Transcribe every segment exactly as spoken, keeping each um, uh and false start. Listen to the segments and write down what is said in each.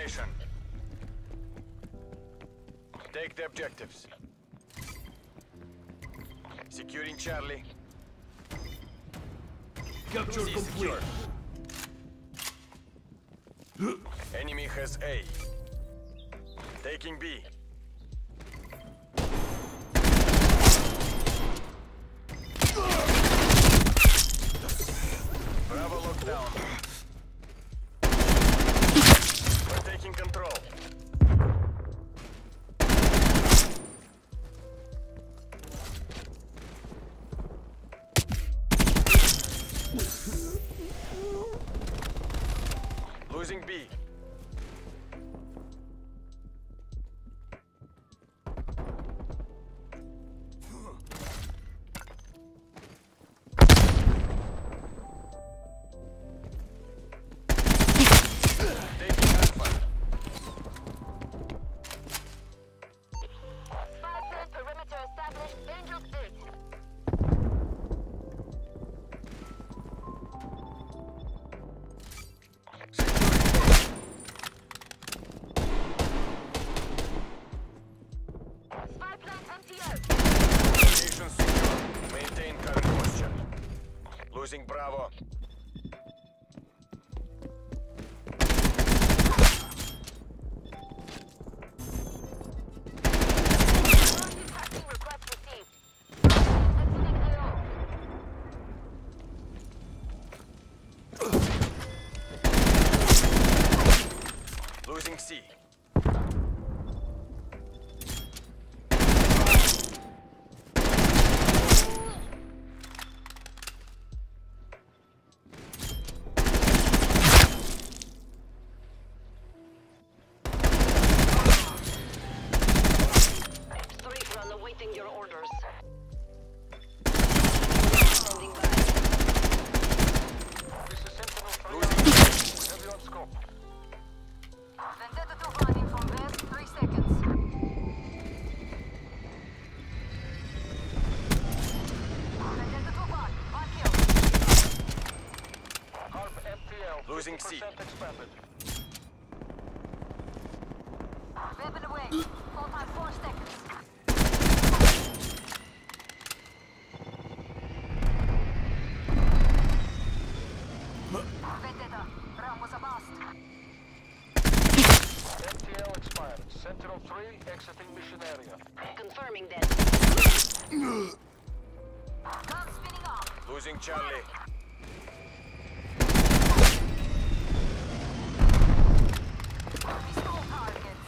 formation. Take the objectives. Securing Charlie. Capture C complete. Secure. Enemy has A. Taking B. Bravo locked down. We're taking control. Losing B. Losing Bravo. Losing C. Your orders. This is Sentinel three. We have you on scope. Vendetta two running from west, three seconds. Vendetta two one, one kill. Harp F T L. Losing C. Expanded. Weapon away. Full time four seconds. Vendetta, Ram was a bust. F T L expired. Sentinel three exiting mission area. Confirming that. Gun spinning off. Losing Charlie. Pistol targets.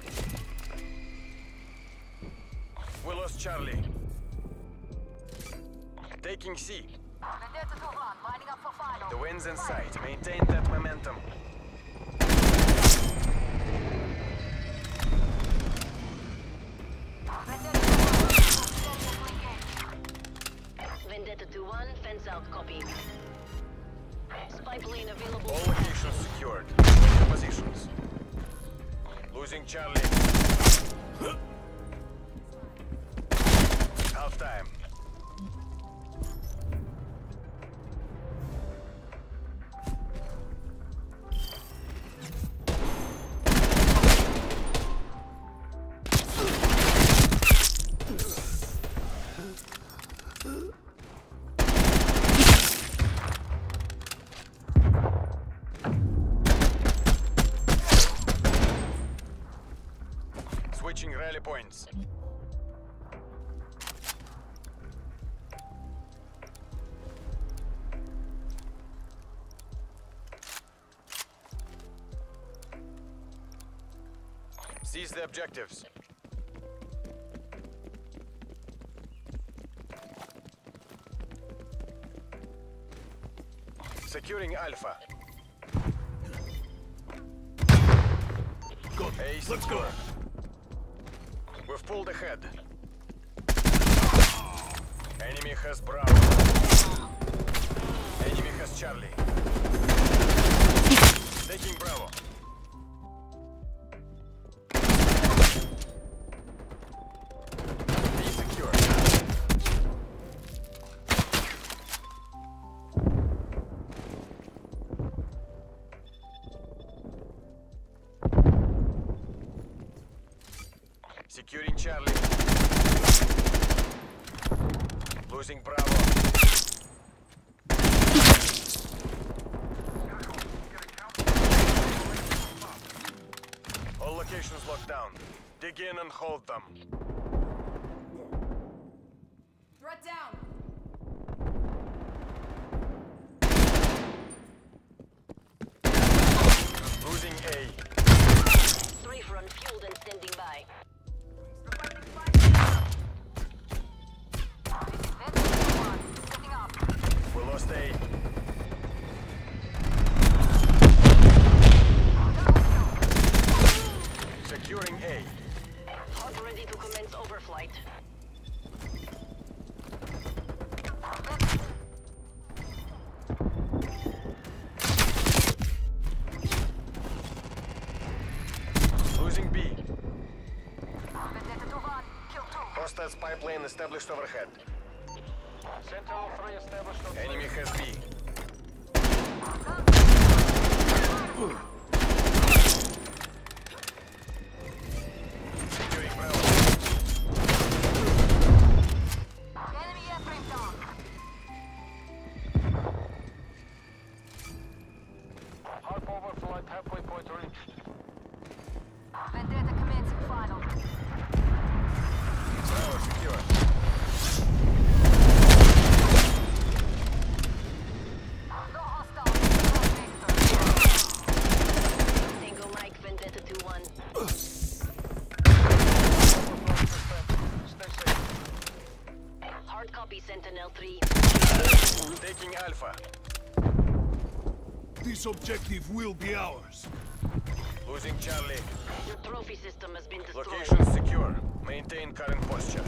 We lost Charlie. Taking C. Vendetta two one, lining up for final. The wind's in sight. Maintain that momentum. Vendetta two one, fence out, copy. Spy plane available. All locations secured. Take positions. Losing Charlie. Half time. Switching rally points. Seize the objectives. Securing Alpha. Good. A Let's go. We've pulled ahead. Enemy has Bravo. Enemy has Charlie. Taking Bravo. Be secure. Losing Bravo. All locations locked down. Dig in and hold them. Threat down. Losing A. Three front fueled and standing by. We lost A. Securing A. Hard ready to commence overflight. Losing B. Hostile spy plane established overhead. Sentinel three established on Enemy has B. Securing Bravo. Enemy airframe down. Hard overflight halfway point reached. Vendetta commencing final. Bravo secure. No hostile. Single Mike, Vendetta two one. Stay safe. Hard copy, Sentinel three. Taking Alpha. This objective will be ours. Losing Charlie. Your trophy system has been destroyed. Location secure. Maintain current posture.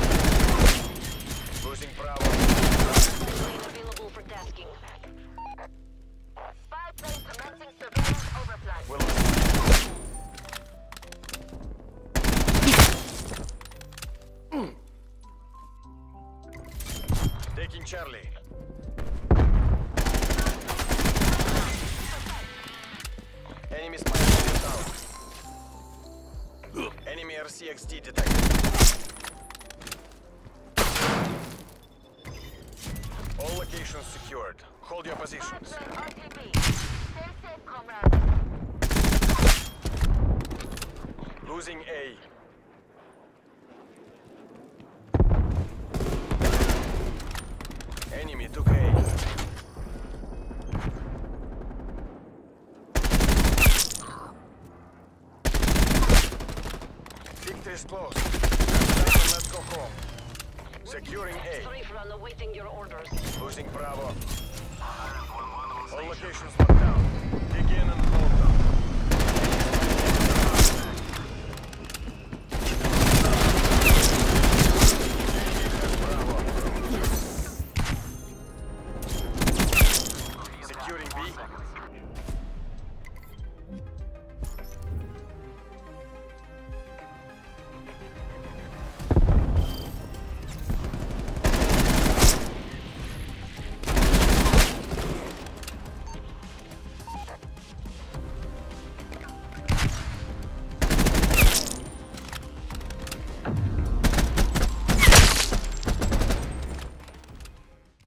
Losing Bravo. Plane available for tasking. Spy plane commencing surveillance overflight. We'll lose. Taking Charlie. Enemy spy plane down. Enemy R C X D detected. All locations secured. Hold your positions. Spy plane R T B. Stay safe, comrade. Losing A. Enemy took A. Victory is close. Let's go home. Securing A. Three front awaiting your orders. Losing Bravo. All locations locked down. Dig in and hold them.